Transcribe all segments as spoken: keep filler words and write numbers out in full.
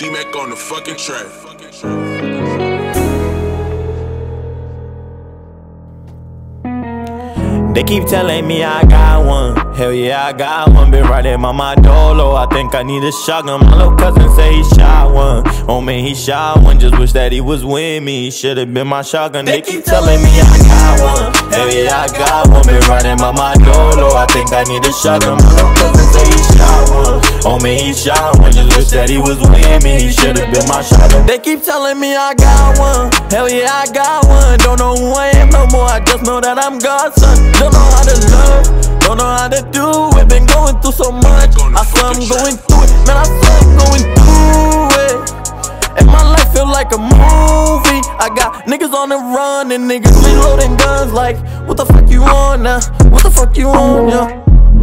D-Mac on the fucking track. They keep telling me I got one. Hell yeah, I got one. Been riding by my dolo. I think I need a shotgun. My little cousin say he shot one. Oh man, he shot one. Just wish that he was with me. He should've been my shotgun. They keep telling me I got one. Hell yeah, I got one. Been riding by my dolo. I think I need a shotgun. My little cousin say he shot one. Oh man, he shot one. Just wish that he was with me. He should've been my shotgun. They keep telling me I got one. Hell yeah, I got one. Don't know who I am no more. I just know that I'm God's son. Don't know how to love, don't know how to do it. Been going through so much, I swear I'm going through it. Man, I swear I'm going through it. And my life feel like a movie. I got niggas on the run and niggas reloading guns. Like, what the fuck you on now? What the fuck you on, yeah?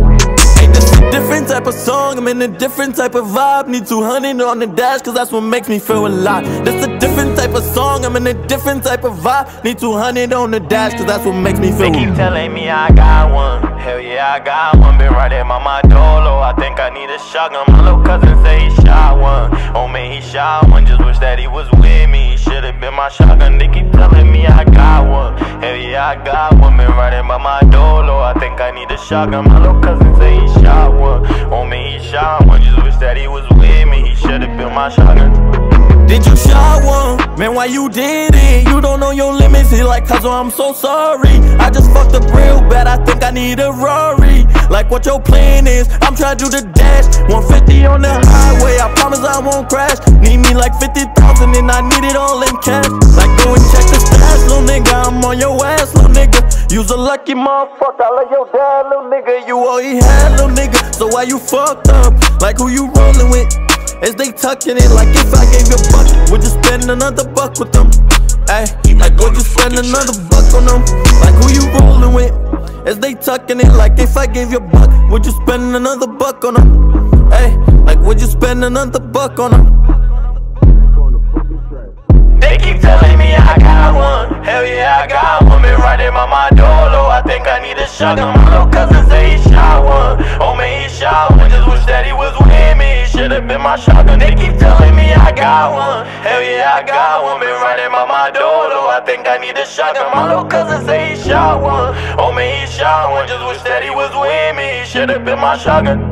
Hey, this a different type of song, I'm in a different type of vibe. Need two hundred on the dash, cause that's what makes me feel alive. This a different type of song, I'm in a different type of vibe. Need two hundred on the dash, cause that's what makes me feel. They keep telling me I got one. Hell yeah, I got one. Been riding by my dolo. I think I need a shotgun. My little cousin say he shot one. Oh man, he shot one. Just wish that he was with me. He should've been my shotgun. They keep telling me I got one. Hell yeah, I got one. Been riding by my dolo. I think I need a shotgun. My little cousin say he shot one. Oh man, he shot one. Just wish that he was with me. He should've been my shotgun. Did you shot one? Man, why you did it? You don't know your limits. He like, cause I'm so sorry. I just fucked up real bad. I think I need a Rory. Like what your plan is, I'm trying to do the dash. one fifty on the highway, I promise I won't crash. Need me like fifty thousand and I need it all in cash. Like go and check the stash, little nigga. I'm on your ass, little nigga. You's a lucky motherfucker, I love your dad, little nigga. You all he had, little nigga. So why you fucked up? Like who you rolling with? As they tucking it, like if I gave you a buck, would you spend another buck with them? Ay, like would you spend another buck on them? Like who you rolling with? As they tucking it, like if I gave you a buck, would you spend another buck on them? Ay, like would you spend another buck on them? They keep telling me I got one. Hell yeah, I got one. Been riding by my dolo. I think I need a shotgun. My little cousin say he shot one. Oh man, he shot one. Just wish that he was with me. He should've been my shotgun. They keep telling me I got one. Hell yeah, I got one. Been riding by my dolo. I think I need a shotgun. My little cousin say he shot one. Oh man, he shot one. Just wish that he was with me. He should've been my shotgun.